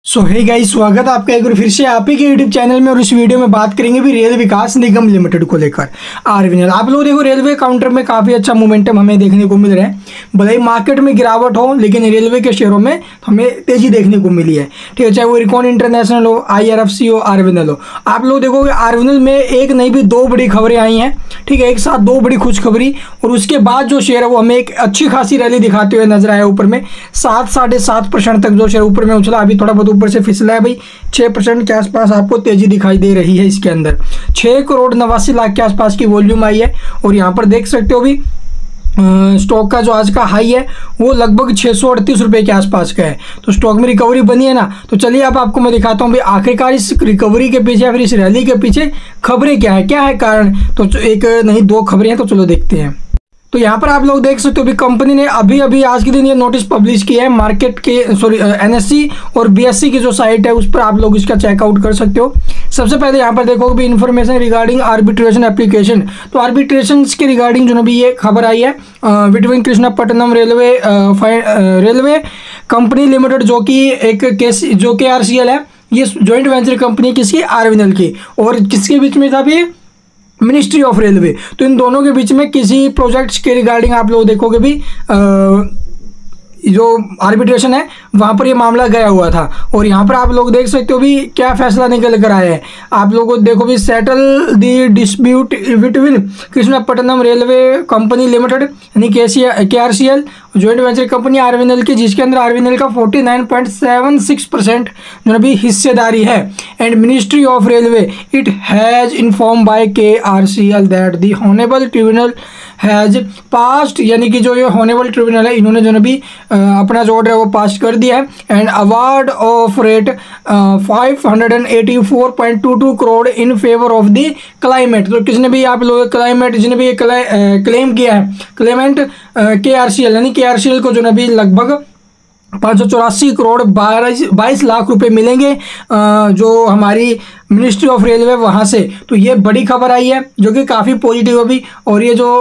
सो hey guys, स्वागत है आपका एक बार फिर से आप ही के यूट्यूब चैनल में। और इस वीडियो में बात करेंगे भी रेल विकास निगम लिमिटेड को लेकर आरवीएनएल। आप लोग देखो, रेलवे काउंटर में काफ़ी अच्छा मोमेंटम हमें देखने को मिल रहा है। भले ही मार्केट में गिरावट हो, लेकिन रेलवे के शेयरों में हमें तेजी देखने को मिली है। ठीक है, चाहे वो इरकॉन इंटरनेशनल हो, IRFC हो, आरवीएनएल हो। आप लोग देखोगे आरवीएनएल में एक नहीं भी दो बड़ी खबरें आई हैं। ठीक है, एक साथ दो बड़ी खुशखबरी, और उसके बाद जो शेयर है वो हमें एक अच्छी खासी रैली दिखाते हुए नजर आया। ऊपर में 7-7.5% तक जो शेयर ऊपर में उछला, अभी थोड़ा बहुत ऊपर से फिसला है भाई। 6% के आसपास आपको तेजी दिखाई दे रही है। इसके अंदर 6 करोड़ 89 लाख के आसपास की वॉल्यूम आई है। और यहाँ पर देख सकते हो भी स्टॉक का जो आज का हाई है वो लगभग 638 रुपये के आसपास का है। तो स्टॉक में रिकवरी बनी है ना। तो चलिए अब आपको मैं दिखाता हूँ भाई आखिरकार इस रिकवरी के पीछे या फिर इस रैली के पीछे खबरें क्या है कारण। तो एक नहीं दो खबरें हैं, तो चलो देखते हैं। तो यहाँ पर आप लोग देख सकते हो भी कंपनी ने अभी आज के दिन ये नोटिस पब्लिश किया है मार्केट के NSE और BSE की जो साइट है उस पर आप लोग इसका चेकआउट कर सकते हो। सबसे पहले यहाँ पर देखोगे भी इन्फॉर्मेशन रिगार्डिंग आर्बिट्रेशन एप्लीकेशन। तो आर्बिट्रेशन के रिगार्डिंग जो भी ये खबर आई है between Krishnapatnam railway company limited, जो कि एक केस जो KRCL है, ये ज्वाइंट वेंचर कंपनी किसकी, आरवीएनएल की। और किसके बीच में था भी, मिनिस्ट्री ऑफ रेलवे। तो इन दोनों के बीच में किसी प्रोजेक्ट्स के रिगार्डिंग आप लोग देखोगे भी जो आर्बिट्रेशन है वहाँ पर ये मामला गया हुआ था। और यहाँ पर आप लोग देख सकते हो भी क्या फैसला निकल कर आया है। आप लोगों को देखो भी settle the dispute between Krishnapatnam railway company limited यानी KRCL joint venture company RVNL की, जिसके अंदर आरवीएनएल का 49.76% जो भी हिस्सेदारी है। And ministry of railway it has inform by KRCL that the honourable tribunal has passed, यानी कि जो ये हॉनेबल ट्रिब्यूनल है इन्होंने जो भी अपना जो ऑर्डर है वो पास कर दिया है। And award of rate 584.22 crore in favour of the climate. तो किसने भी आप लोग क्लाइमेट जिसने भी क्लेम किया है, क्लेमेंट KRCL यानी KRCL को जो भी लगभग 584 करोड़ 22 लाख रुपए मिलेंगे जो हमारी मिनिस्ट्री ऑफ रेलवे वहाँ से। तो ये बड़ी खबर आई है जो कि काफ़ी पॉजिटिव है भी। और ये जो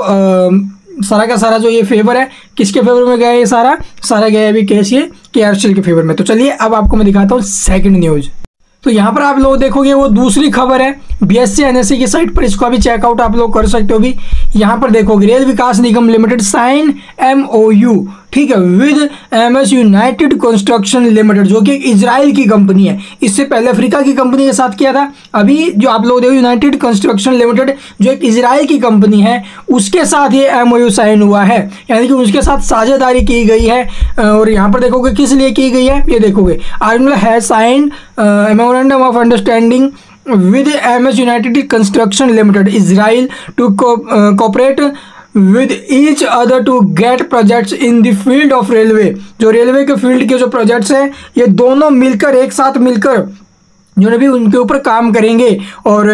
सारा का सारा जो ये फेवर है किसके फेवर में गया है, ये सारा गया है अभी KRCL के फेवर में। तो चलिए अब आपको मैं दिखाता हूँ सेकंड न्यूज़। तो यहाँ पर आप लोग देखोगे वो दूसरी खबर है BSE NSE की साइट पर, इसको अभी चेकआउट आप लोग कर सकते हो भी। यहाँ पर देखोगे rail Vikas Nigam limited sign MOU, ठीक है, with MS united construction limited, जो कि एक इजराइल की कंपनी है। इससे पहले अफ्रीका की कंपनी के साथ किया था। अभी जो आप लोग देखो यूनाइटेड कंस्ट्रक्शन लिमिटेड जो एक इजराइल की कंपनी है उसके साथ ये MOU साइन हुआ है, यानी कि उसके साथ साझेदारी की गई है। और यहाँ पर देखोगे किस लिए की गई है, ये देखोगे RVNL has signed memorandum of understanding with MS United Construction Limited Israel to cooperate with each other to get projects in the field of railway। जो रेलवे के फील्ड के जो प्रोजेक्ट्स हैं ये दोनों मिलकर एक साथ मिलकर जो भी उनके ऊपर काम करेंगे। और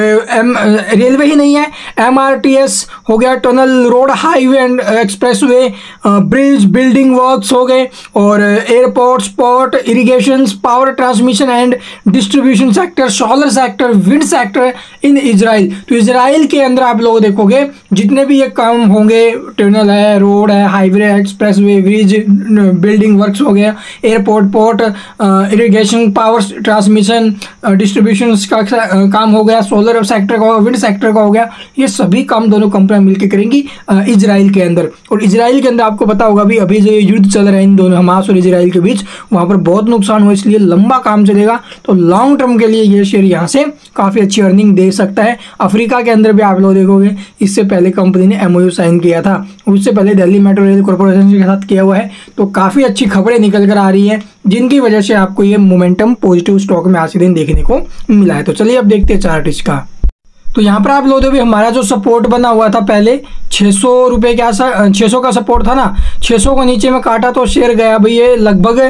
रेलवे ही नहीं है, MRTS हो गया, tunnel, road, highway and expressway, bridge, building works हो गए, और airports, port, irrigation, power transmission and distribution sector, solar sector, wind sector in Israel. तो इजराइल के अंदर आप लोग देखोगे जितने भी ये काम होंगे, टनल है, रोड है, highway, expressway, bridge, building works हो गया, airport, port, irrigation, power transmission, distribution का काम हो गया, सोलर सेक्टर का, विंड सेक्टर का हो गया, ये सभी काम दोनों कंपनियां मिलकर करेंगी इजराइल के अंदर। और इजराइल के अंदर आपको पता होगा भी अभी जो युद्ध चल रहा है इन दोनों हमास और इजराइल के बीच, वहाँ पर बहुत नुकसान हुआ, इसलिए लंबा काम चलेगा। तो लॉन्ग टर्म के लिए ये शेयर यहाँ से काफ़ी अच्छी अर्निंग दे सकता है। अफ्रीका के अंदर भी आप लोग देखोगे इससे पहले कंपनी ने MOU साइन किया था, उससे पहले दिल्ली मेट्रो रेल कॉरपोरेशन के साथ किया हुआ है। तो काफ़ी अच्छी खबरें निकल कर आ रही हैं जिनकी वजह से आपको ये मोमेंटम पॉजिटिव स्टॉक में आज के दिन देखने को मिला है। तो चलिए अब देखते हैं चार्ट इसका। तो यहाँ पर आप लोग देखो हमारा जो सपोर्ट बना हुआ था पहले 600 रुपये के आसपास, 600 का सपोर्ट था ना, 600 को नीचे में काटा तो शेयर गया भाई ये लगभग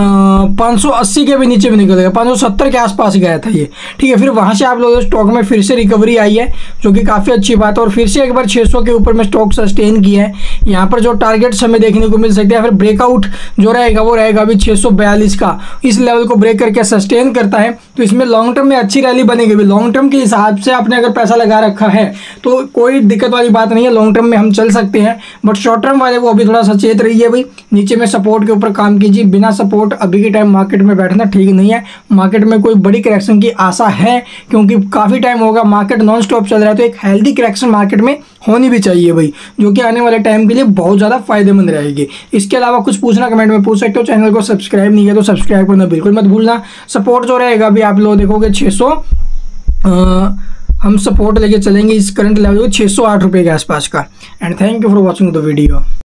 580 के भी नीचे में निकल गया, 570 के आसपास गया था ये। ठीक है, फिर वहाँ से आप लोग स्टॉक में फिर से रिकवरी आई है जो कि काफ़ी अच्छी बात है। और फिर से एक बार 600 के ऊपर में स्टॉक सस्टेन किया है। यहाँ पर जो टारगेट्स हमें देखने को मिल सकते हैं, फिर ब्रेकआउट जो रहेगा वो रहेगा अभी 642 का। इस लेवल को ब्रेक करके सस्टेन करता है तो इसमें लॉन्ग टर्म में अच्छी रैली बनेगी। लॉन्ग टर्म के हिसाब से आपने अगर पैसा लगा रखा है तो कोई दिक्कत वाली बात नहीं है, लॉन्ग टर्म में हम चल सकते हैं। बट शॉर्ट टर्म वाले को अभी थोड़ा सचेत रहिए भाई, नीचे में सपोर्ट के ऊपर काम कीजिए। बिना सपोर्ट अभी के टाइम मार्केट में बैठना ठीक नहीं है। मार्केट में कोई बड़ी करेक्शन की आशा है क्योंकि काफ़ी टाइम होगा मार्केट नॉन स्टॉप चल रहा है, तो एक हेल्दी करेक्शन मार्केट में होनी भी चाहिए भाई, जो कि आने वाले टाइम के लिए बहुत ज़्यादा फायदेमंद रहेगी। इसके अलावा कुछ पूछना कमेंट में पूछ सकते हो। चैनल को सब्सक्राइब नहीं किया तो सब्सक्राइब करना बिल्कुल मत भूलना। सपोर्ट जो रहेगा अभी आप लोग देखोगे 600, हम सपोर्ट लेके चलेंगे इस करंट लेवल को 608 रुपये के आसपास का। And thank you for watching the video.